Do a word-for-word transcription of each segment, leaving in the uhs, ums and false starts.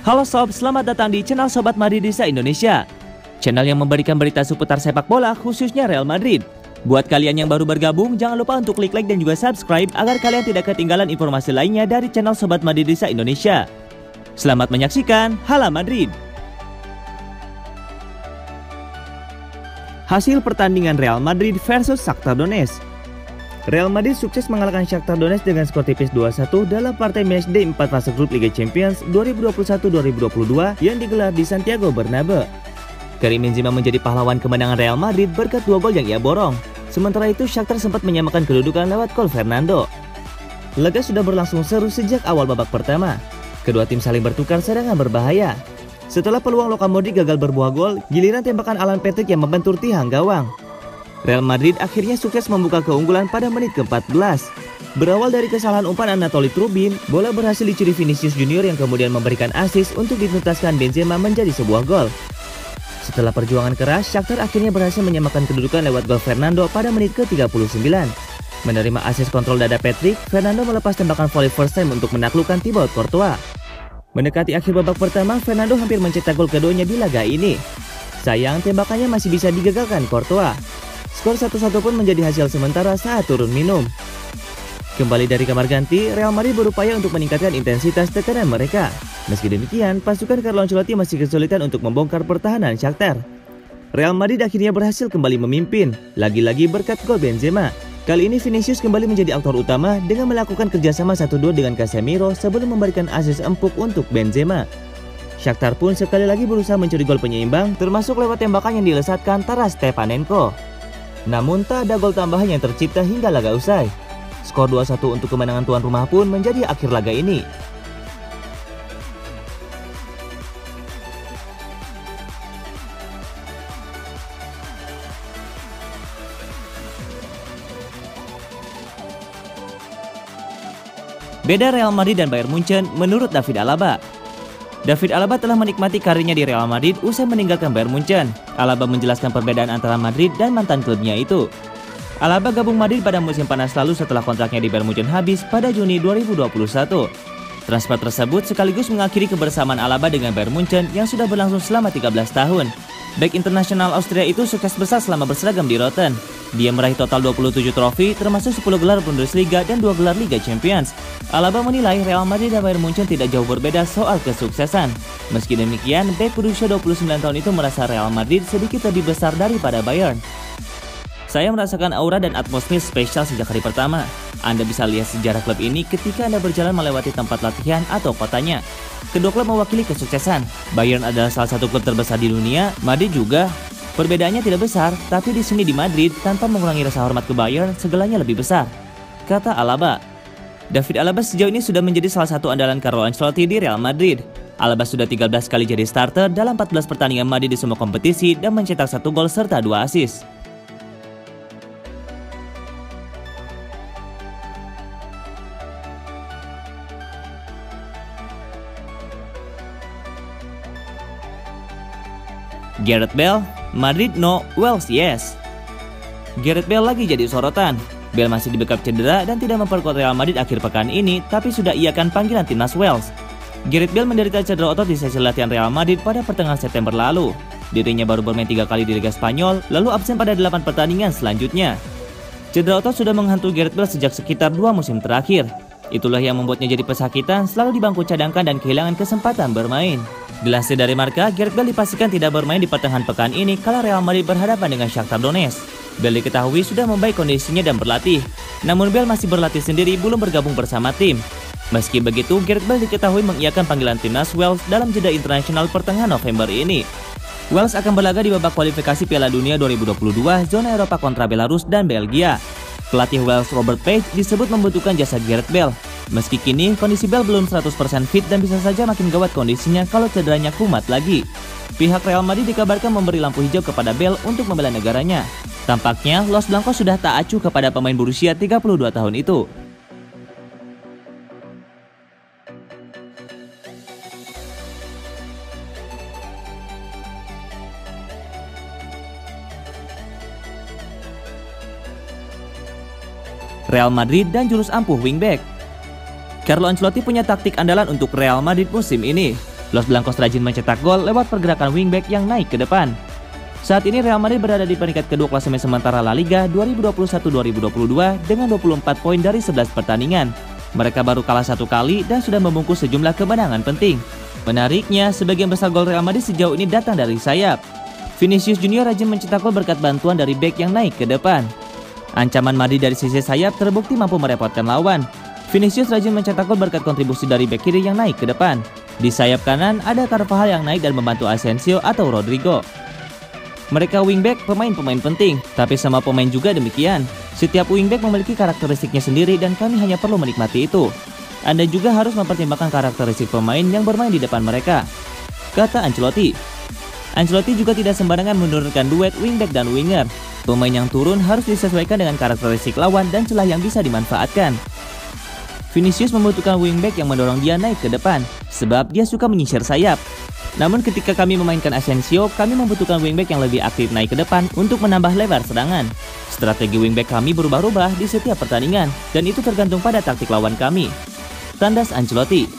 Halo sob, selamat datang di channel Sobat Madridista Indonesia. Channel yang memberikan berita seputar sepak bola khususnya Real Madrid. Buat kalian yang baru bergabung, jangan lupa untuk klik like dan juga subscribe agar kalian tidak ketinggalan informasi lainnya dari channel Sobat Madridista Indonesia. Selamat menyaksikan Hala Madrid. Hasil pertandingan Real Madrid versus Shakhtar Donetsk. Real Madrid sukses mengalahkan Shakhtar Donetsk dengan skor tipis dua satu dalam partai matchday empat fase grup Liga Champions dua ribu dua puluh satu dua ribu dua puluh dua yang digelar di Santiago Bernabeu. Karim Benzema menjadi pahlawan kemenangan Real Madrid berkat dua gol yang ia borong. Sementara itu Shakhtar sempat menyamakan kedudukan lewat gol Fernando. Laga sudah berlangsung seru sejak awal babak pertama. Kedua tim saling bertukar serangan berbahaya. Setelah peluang Luka Modric gagal berbuah gol, giliran tembakan Alan Patrick yang membentur tiang gawang. Real Madrid akhirnya sukses membuka keunggulan pada menit ke empat belas. Berawal dari kesalahan umpan Anatoly Trubin, bola berhasil dicuri Vinicius Junior yang kemudian memberikan assist untuk dituntaskan Benzema menjadi sebuah gol. Setelah perjuangan keras, Shakhtar akhirnya berhasil menyamakan kedudukan lewat gol Fernando pada menit ke tiga puluh sembilan. Menerima assist kontrol dada Patrick, Fernando melepas tembakan volley first time untuk menaklukkan Thibaut Courtois. Mendekati akhir babak pertama, Fernando hampir mencetak gol keduanya di laga ini. Sayang, tembakannya masih bisa digagalkan Courtois. Skor satu satu pun menjadi hasil sementara saat turun minum. Kembali dari kamar ganti, Real Madrid berupaya untuk meningkatkan intensitas tekanan mereka. Meski demikian, pasukan Carlo Ancelotti masih kesulitan untuk membongkar pertahanan Shakhtar. Real Madrid akhirnya berhasil kembali memimpin, lagi-lagi berkat gol Benzema. Kali ini Vinicius kembali menjadi aktor utama dengan melakukan kerjasama satu dua dengan Casemiro sebelum memberikan assist empuk untuk Benzema. Shakhtar pun sekali lagi berusaha mencuri gol penyeimbang, termasuk lewat tembakan yang dilesatkan Taras Stepanenko. Namun tak ada gol tambahan yang tercipta hingga laga usai. Skor dua satu untuk kemenangan tuan rumah pun menjadi akhir laga ini. Beda Real Madrid dan Bayern Munchen menurut David Alaba. David Alaba telah menikmati karirnya di Real Madrid usai meninggalkan Bayern Munchen. Alaba menjelaskan perbedaan antara Madrid dan mantan klubnya itu. Alaba gabung Madrid pada musim panas lalu setelah kontraknya di Bayern Munchen habis pada Juni dua ribu dua puluh satu. Transfer tersebut sekaligus mengakhiri kebersamaan Alaba dengan Bayern Munchen yang sudah berlangsung selama tiga belas tahun. Bek internasional Austria itu sukses besar selama berseragam di Rotten. Dia meraih total dua puluh tujuh trofi termasuk sepuluh gelar Bundesliga dan dua gelar Liga Champions. Alaba menilai Real Madrid dan Bayern Munchen tidak jauh berbeda soal kesuksesan. Meski demikian, bek berusia dua puluh sembilan tahun itu merasa Real Madrid sedikit lebih besar daripada Bayern. Saya merasakan aura dan atmosfer spesial sejak hari pertama. Anda bisa lihat sejarah klub ini ketika Anda berjalan melewati tempat latihan atau kotanya. Kedua klub mewakili kesuksesan. Bayern adalah salah satu klub terbesar di dunia, Madrid juga. Perbedaannya tidak besar, tapi di sini di Madrid, tanpa mengurangi rasa hormat ke Bayern, segalanya lebih besar, kata Alaba. David Alaba sejauh ini sudah menjadi salah satu andalan Carlo Ancelotti di Real Madrid. Alaba sudah tiga belas kali jadi starter dalam empat belas pertandingan Madrid di semua kompetisi dan mencetak satu gol serta dua assist. Gareth Bale, Madrid no, Wales yes. Gareth Bale lagi jadi sorotan. Bale masih dibekap cedera dan tidak memperkuat Real Madrid akhir pekan ini, tapi sudah iakan panggilan timnas Wales. Gareth Bale menderita cedera otot di sesi latihan Real Madrid pada pertengahan September lalu. Dirinya baru bermain tiga kali di Liga Spanyol, lalu absen pada delapan pertandingan selanjutnya. Cedera otot sudah menghantui Gareth Bale sejak sekitar dua musim terakhir. Itulah yang membuatnya jadi pesakitan, selalu di bangku cadangkan dan kehilangan kesempatan bermain. Dilansir dari Marca, Gareth Bale dipastikan tidak bermain di pertengahan pekan ini kala Real Madrid berhadapan dengan Shakhtar Donetsk. Bale diketahui sudah membaik kondisinya dan berlatih. Namun Bale masih berlatih sendiri, belum bergabung bersama tim. Meski begitu, Gareth Bale diketahui mengiyakan panggilan timnas Wales dalam jeda internasional pertengahan November ini. Wales akan berlaga di babak kualifikasi Piala Dunia dua ribu dua puluh dua zona Eropa kontra Belarus dan Belgia. Pelatih Wales Robert Page disebut membutuhkan jasa Gareth Bale. Meski kini kondisi Bale belum seratus persen fit dan bisa saja makin gawat kondisinya kalau cederanya kumat lagi. Pihak Real Madrid dikabarkan memberi lampu hijau kepada Bale untuk membela negaranya. Tampaknya Los Blancos sudah tak acuh kepada pemain berusia tiga puluh dua tahun itu. Real Madrid dan jurus ampuh wingback. Carlo Ancelotti punya taktik andalan untuk Real Madrid musim ini. Los Blancos rajin mencetak gol lewat pergerakan wingback yang naik ke depan. Saat ini Real Madrid berada di peringkat kedua klasemen sementara La Liga dua ribu dua puluh satu dua ribu dua puluh dua dengan dua puluh empat poin dari sebelas pertandingan. Mereka baru kalah satu kali dan sudah membungkus sejumlah kemenangan penting. Menariknya, sebagian besar gol Real Madrid sejauh ini datang dari sayap. Vinicius Junior rajin mencetak gol berkat bantuan dari bek yang naik ke depan. Ancaman Madrid dari sisi sayap terbukti mampu merepotkan lawan. Vinicius rajin mencetak gol berkat kontribusi dari bek kiri yang naik ke depan. Di sayap kanan ada Carvajal yang naik dan membantu Asensio atau Rodrigo. Mereka wingback pemain-pemain penting, tapi sama pemain juga demikian. Setiap wingback memiliki karakteristiknya sendiri dan kami hanya perlu menikmati itu. Anda juga harus mempertimbangkan karakteristik pemain yang bermain di depan mereka, kata Ancelotti. Ancelotti juga tidak sembarangan menurunkan duet wingback dan winger. Pemain yang turun harus disesuaikan dengan karakteristik lawan dan celah yang bisa dimanfaatkan. Vinicius membutuhkan wingback yang mendorong dia naik ke depan, sebab dia suka menyisir sayap. Namun ketika kami memainkan Asensio, kami membutuhkan wingback yang lebih aktif naik ke depan untuk menambah lebar serangan. Strategi wingback kami berubah-ubah di setiap pertandingan, dan itu tergantung pada taktik lawan kami, tandas Ancelotti.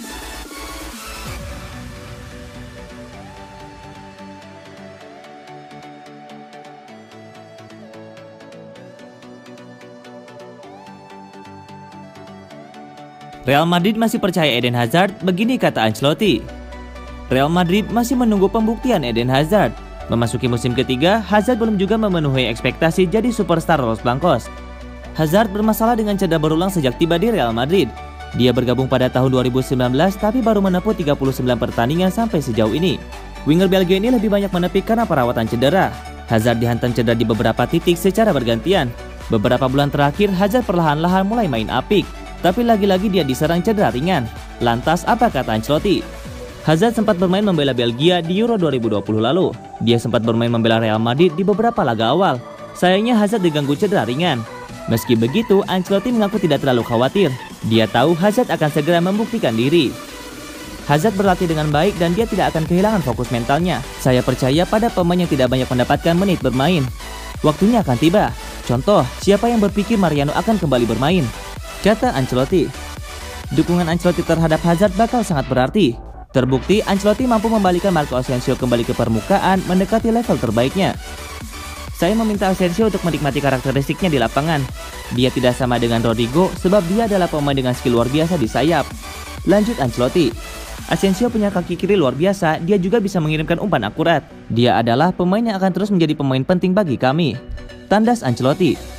Real Madrid masih percaya Eden Hazard, begini kata Ancelotti. Real Madrid masih menunggu pembuktian Eden Hazard. Memasuki musim ketiga, Hazard belum juga memenuhi ekspektasi jadi superstar Los Blancos. Hazard bermasalah dengan cedera berulang sejak tiba di Real Madrid. Dia bergabung pada tahun dua ribu sembilan belas tapi baru menempuh tiga puluh sembilan pertandingan sampai sejauh ini. Winger Belgia ini lebih banyak menepi karena perawatan cedera. Hazard dihantam cedera di beberapa titik secara bergantian. Beberapa bulan terakhir, Hazard perlahan-lahan mulai main apik. Tapi lagi-lagi dia diserang cedera ringan. Lantas apa kata Ancelotti? Hazard sempat bermain membela Belgia di Euro dua ribu dua puluh lalu. Dia sempat bermain membela Real Madrid di beberapa laga awal. Sayangnya Hazard diganggu cedera ringan. Meski begitu, Ancelotti mengaku tidak terlalu khawatir. Dia tahu Hazard akan segera membuktikan diri. Hazard berlatih dengan baik dan dia tidak akan kehilangan fokus mentalnya. Saya percaya pada pemain yang tidak banyak mendapatkan menit bermain. Waktunya akan tiba. Contoh, siapa yang berpikir Mariano akan kembali bermain? Kata Ancelotti. Dukungan Ancelotti terhadap Hazard bakal sangat berarti. Terbukti Ancelotti mampu membalikan Marco Asensio kembali ke permukaan mendekati level terbaiknya. Saya meminta Asensio untuk menikmati karakteristiknya di lapangan. Dia tidak sama dengan Rodrigo sebab dia adalah pemain dengan skill luar biasa di sayap. Lanjut Ancelotti. Asensio punya kaki kiri luar biasa, dia juga bisa mengirimkan umpan akurat. Dia adalah pemain yang akan terus menjadi pemain penting bagi kami, tandas Ancelotti.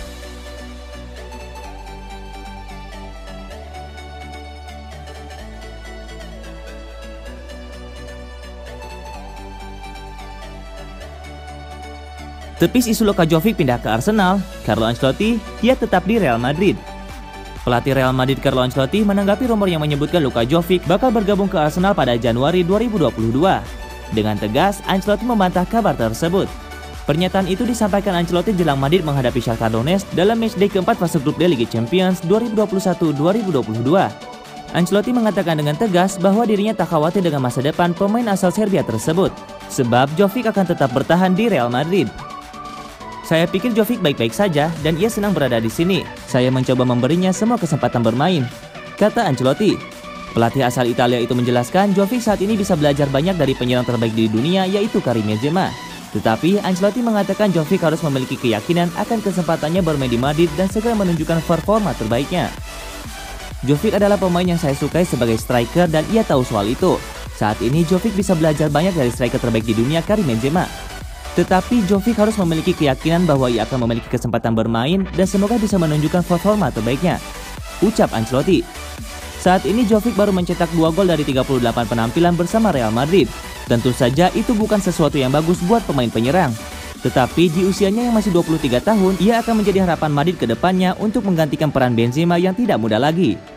Tepis isu Luka Jovic pindah ke Arsenal, Carlo Ancelotti, dia tetap di Real Madrid. Pelatih Real Madrid Carlo Ancelotti menanggapi rumor yang menyebutkan Luka Jovic bakal bergabung ke Arsenal pada Januari dua ribu dua puluh dua. Dengan tegas, Ancelotti membantah kabar tersebut. Pernyataan itu disampaikan Ancelotti jelang Madrid menghadapi Shakhtar Donetsk dalam matchday keempat fase grup D Liga Champions dua ribu dua puluh satu dua ribu dua puluh dua. Ancelotti mengatakan dengan tegas bahwa dirinya tak khawatir dengan masa depan pemain asal Serbia tersebut, sebab Jovic akan tetap bertahan di Real Madrid. Saya pikir Jovic baik-baik saja dan ia senang berada di sini. Saya mencoba memberinya semua kesempatan bermain, kata Ancelotti. Pelatih asal Italia itu menjelaskan Jovic saat ini bisa belajar banyak dari penyerang terbaik di dunia yaitu Karim Benzema. Tetapi Ancelotti mengatakan Jovic harus memiliki keyakinan akan kesempatannya bermain di Madrid dan segera menunjukkan performa terbaiknya. Jovic adalah pemain yang saya sukai sebagai striker dan ia tahu soal itu. Saat ini Jovic bisa belajar banyak dari striker terbaik di dunia Karim Benzema. Tetapi Jovic harus memiliki keyakinan bahwa ia akan memiliki kesempatan bermain dan semoga bisa menunjukkan performa terbaiknya, ucap Ancelotti. Saat ini Jovic baru mencetak dua gol dari tiga puluh delapan penampilan bersama Real Madrid. Tentu saja itu bukan sesuatu yang bagus buat pemain penyerang. Tetapi di usianya yang masih dua puluh tiga tahun, ia akan menjadi harapan Madrid ke depannya untuk menggantikan peran Benzema yang tidak muda lagi.